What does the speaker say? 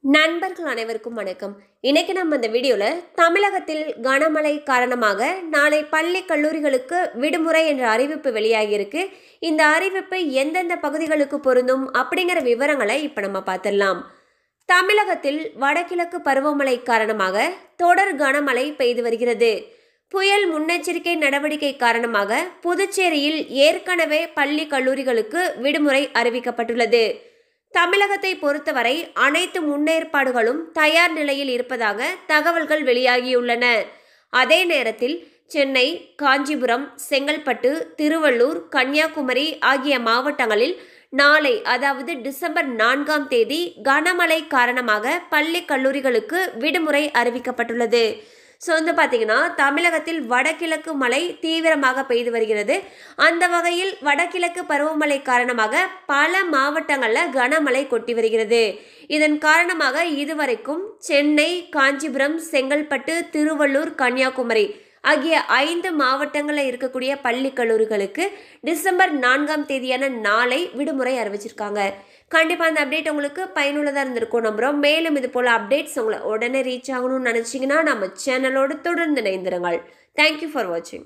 நண்பர்கள் அனைவருக்கும் வணக்கம். இன்னைக்கு நம்ம இந்த வீடியோல தமிழகத்தில் கனமழை காரணமாக நாளை பள்ளி கல்லூரிகளுக்கு விடுமுறை என்ற அறிவிப்பு வெளியாகியிருக்கு. இந்த அறிவிப்பு எந்தெந்த பகுதிகளுக்கு பொருந்தும் அப்படிங்கிற விவரங்களை இப்ப நம்ம பார்த்துடலாம். தமிழகத்தில் வடகிழக்கு பருவமழை காரணமாக தொடர் கனமழை பெய்து வருகிறது. புயல் முன்னெச்சரிக்கை நடவடிக்கை காரணமாக புதுச்சேரியில் ஏற்கனவே பள்ளி கல்லூரிகளுக்கு விடுமுறை அறிவிக்கப்பட்டுள்ளது. தமிழகத்தை பொறுத்தவரை அனைத்து முன்னேற்பாடுகளும் தயார் நிலையில் இருப்பதாக தகவல்கள் வெளியாகியுள்ளன. அதே நேரத்தில் சென்னை, காஞ்சிபுரம், செங்கல்பட்டு, திருவள்ளூர், கன்னியாகுமரி ஆகிய மாவட்டங்களில் நாளை அதாவது டிசம்பர் 4ஆம் தேதி கனமழை காரணமாக பள்ளி கல்லூரிகளுக்கு விடுமுறை அறிவிக்கப்பட்டுள்ளது. ஸோ பார்த்தீங்கன்னா தமிழகத்தில் வடகிழக்கு மழை தீவிரமாக பெய்து வருகிறது. அந்த வகையில் வடகிழக்கு பருவமழை காரணமாக பல மாவட்டங்களில் கனமழை கொட்டி வருகிறது. இதன் காரணமாக இதுவரைக்கும் சென்னை, காஞ்சிபுரம், செங்கல்பட்டு, திருவள்ளூர், கன்னியாகுமரி ஆகிய 5 மாவட்டங்களில் இருக்கக்கூடிய பள்ளி கல்லூரிகளுக்கு டிசம்பர் 4ஆம் தேதியான நாளை விடுமுறை அறிவிச்சிருக்காங்க. கண்டிப்பாக அந்த அப்டேட் உங்களுக்கு பயனுள்ளதாக இருந்திருக்கும் நம்புகிறோம். மேலும் இது போல் அப்டேட்ஸ் உங்களை உடனே ரீச் ஆகணும்னு நினச்சிங்கன்னா நம்ம சேனலோடு தொடர்ந்து இணைந்திருங்கள். தேங்க்யூ ஃபார் வாட்சிங்.